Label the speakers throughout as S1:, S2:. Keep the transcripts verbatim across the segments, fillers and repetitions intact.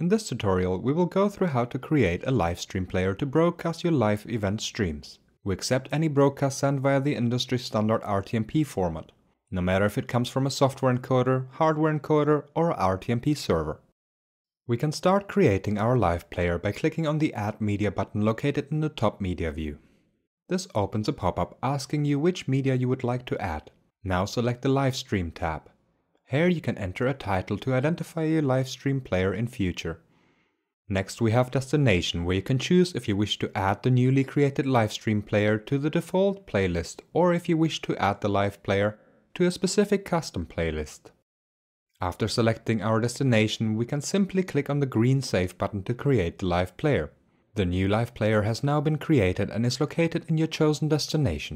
S1: In this tutorial, we will go through how to create a live stream player to broadcast your live event streams. We accept any broadcast sent via the industry standard R T M P format, no matter if it comes from a software encoder, hardware encoder, or a R T M P server. We can start creating our live player by clicking on the Add Media button located in the top media view. This opens a pop-up asking you which media you would like to add. Now select the Live Stream tab. Here you can enter a title to identify your live stream player in future. Next we have Destination, where you can choose if you wish to add the newly created live stream player to the default playlist or if you wish to add the live player to a specific custom playlist. After selecting our destination, we can simply click on the green Save button to create the live player. The new live player has now been created and is located in your chosen destination.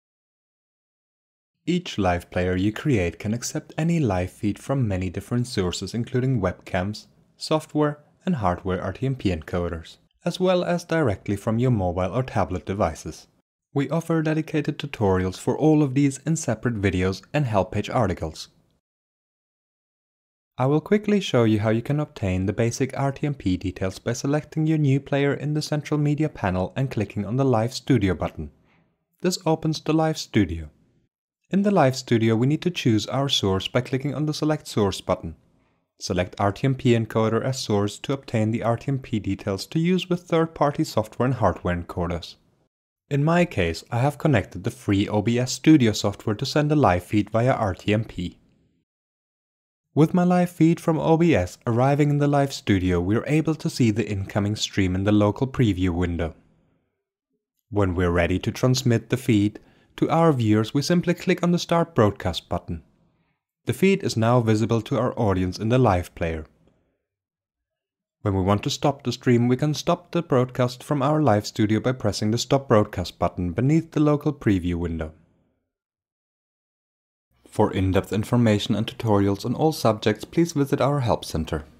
S1: Each live player you create can accept any live feed from many different sources, including webcams, software and hardware R T M P encoders, as well as directly from your mobile or tablet devices. We offer dedicated tutorials for all of these in separate videos and help page articles. I will quickly show you how you can obtain the basic R T M P details by selecting your new player in the central media panel and clicking on the Live Studio button. This opens the Live Studio. In the Live Studio, we need to choose our source by clicking on the Select Source button. Select R T M P encoder as source to obtain the R T M P details to use with third-party software and hardware encoders. In my case, I have connected the free O B S Studio software to send a live feed via R T M P. With my live feed from O B S arriving in the Live Studio, we are able to see the incoming stream in the local preview window. When we're ready to transmit the feed to our viewers, we simply click on the Start Broadcast button. The feed is now visible to our audience in the live player. When we want to stop the stream, we can stop the broadcast from our Live Studio by pressing the Stop Broadcast button beneath the local preview window. For in-depth information and tutorials on all subjects, please visit our Help Center.